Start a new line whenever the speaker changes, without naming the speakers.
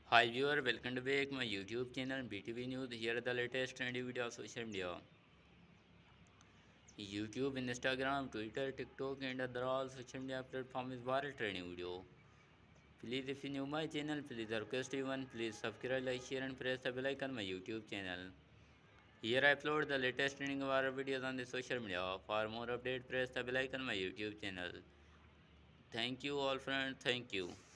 Hi viewer, welcome to back my YouTube channel BTV News. Here are the latest trendy videos of social media. YouTube, Instagram, Twitter, TikTok and other all social media platforms is viral trending video. Please if you new my channel, please request you one, please subscribe, like, share and press the bell icon on my YouTube channel. Here I upload the latest trending viral videos on the social media. For more update, press the bell icon on my YouTube channel. Thank you all friends, thank you.